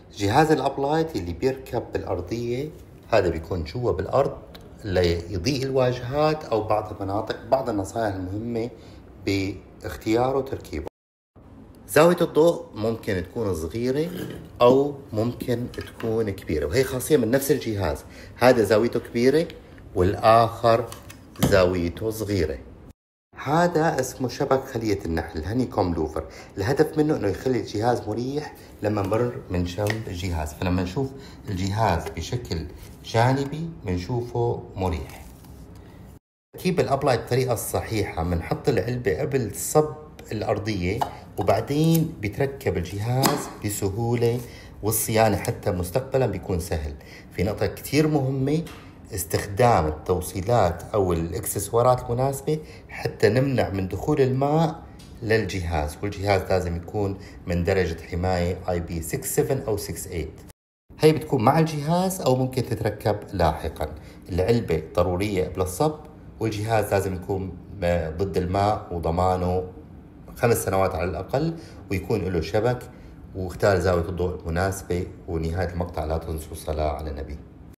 جهاز الابلايت اللي بيركب بالارضيه هذا بيكون جوا بالارض ليضيء الواجهات او بعض المناطق. بعض النصائح المهمه باختياره وتركيبه: زاويه الضوء ممكن تكون صغيره او ممكن تكون كبيره، وهي خاصيه من نفس الجهاز. هذا زاويته كبيره والاخر زاويته صغيره. هذا اسمه شبك خلية النحل، هني كوم لوفر. الهدف منه انه يخلي الجهاز مريح لما نمر من جنب الجهاز، فلما نشوف الجهاز بشكل جانبي بنشوفه مريح. تركيب الابلايت بالطريقة الصحيحة: بنحط العلبة قبل صب الارضية وبعدين بيتركب الجهاز بسهولة، والصيانة حتى مستقبلا بيكون سهل. في نقطة كتير مهمة: استخدام التوصيلات او الاكسسوارات المناسبة حتى نمنع من دخول الماء للجهاز، والجهاز لازم يكون من درجة حماية IP67 او 68. هي بتكون مع الجهاز او ممكن تتركب لاحقا. العلبة ضرورية قبل الصب، والجهاز لازم يكون ضد الماء وضمانه 5 سنوات على الاقل، ويكون له شبك، واختار زاوية الضوء المناسبة. ونهاية المقطع: لا تنسوا الصلاة على النبي.